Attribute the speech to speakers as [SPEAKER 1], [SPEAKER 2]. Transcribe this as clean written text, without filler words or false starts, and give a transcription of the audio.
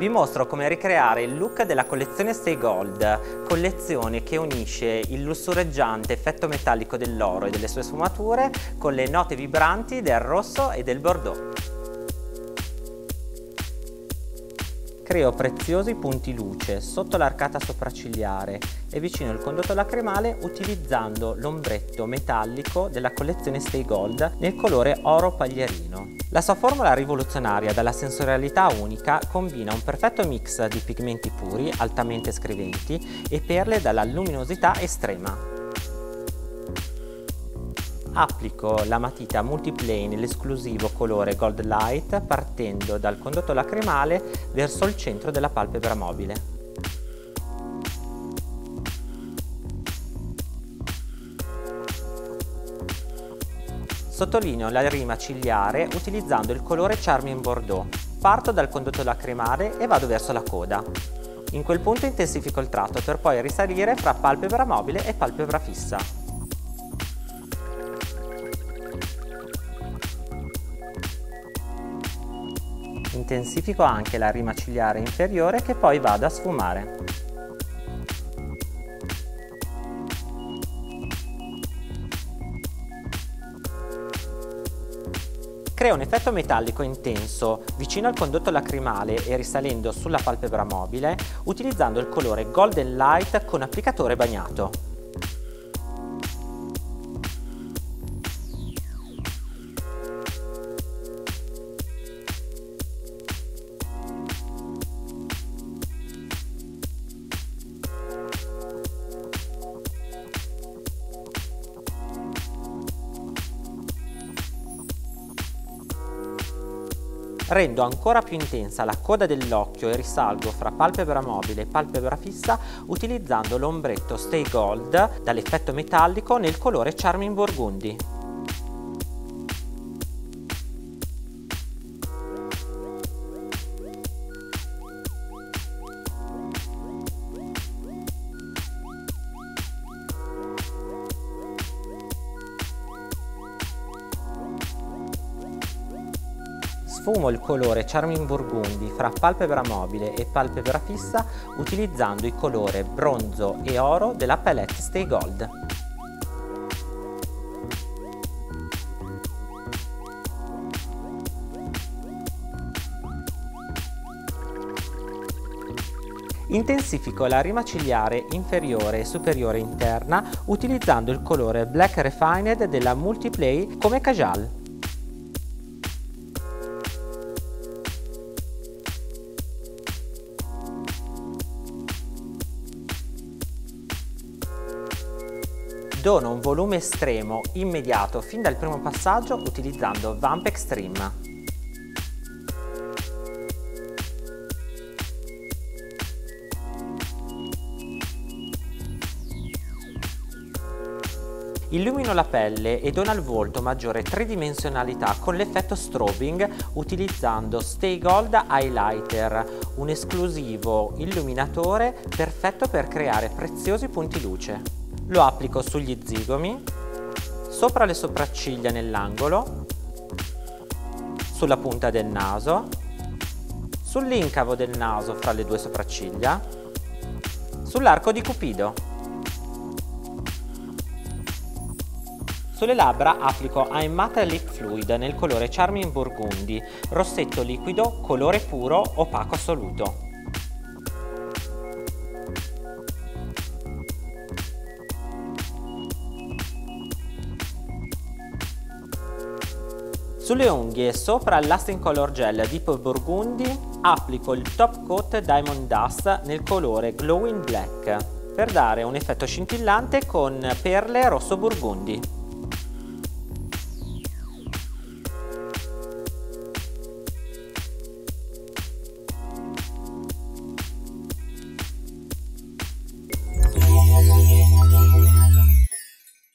[SPEAKER 1] Vi mostro come ricreare il look della collezione Stay Gold, collezione che unisce il lussureggiante effetto metallico dell'oro e delle sue sfumature con le note vibranti del rosso e del bordeaux. Creo preziosi punti luce sotto l'arcata sopraccigliare e vicino il condotto lacrimale utilizzando l'ombretto metallico della collezione Stay Gold nel colore oro paglierino. La sua formula rivoluzionaria dalla sensorialità unica combina un perfetto mix di pigmenti puri, altamente scriventi, e perle dalla luminosità estrema. Applico la matita Multiplay nell'esclusivo colore Gold Light partendo dal condotto lacrimale verso il centro della palpebra mobile. Sottolineo la rima cigliare utilizzando il colore Charming Bordeaux. Parto dal condotto lacrimale e vado verso la coda. In quel punto intensifico il tratto per poi risalire fra palpebra mobile e palpebra fissa. Intensifico anche la rima cigliare inferiore che poi vado a sfumare. Creo un effetto metallico intenso vicino al condotto lacrimale e risalendo sulla palpebra mobile utilizzando il colore Golden Light con applicatore bagnato. Rendo ancora più intensa la coda dell'occhio e risalgo fra palpebra mobile e palpebra fissa utilizzando l'ombretto Stay Gold dall'effetto metallico nel colore Charming Burgundy. Sfumo il colore Charming Burgundy fra palpebra mobile e palpebra fissa utilizzando i colori bronzo e oro della palette Stay Gold. Intensifico la rima cigliare inferiore e superiore interna utilizzando il colore Black Refined della Multiplay come Kajal. Dono un volume estremo immediato fin dal primo passaggio utilizzando Vamp Extreme. Illumino la pelle e dono al volto maggiore tridimensionalità con l'effetto strobing utilizzando Stay Gold Highlighter, un esclusivo illuminatore perfetto per creare preziosi punti luce. Lo applico sugli zigomi, sopra le sopracciglia nell'angolo, sulla punta del naso, sull'incavo del naso fra le due sopracciglia, sull'arco di Cupido. Sulle labbra applico I'm Matte Lip Fluid nel colore Charming Burgundy, rossetto liquido, colore puro, opaco assoluto. Sulle unghie, sopra il Lasting Color Gel Deep Burgundy, applico il Top Coat Diamond Dust nel colore Glowing Black per dare un effetto scintillante con perle rosso burgundy.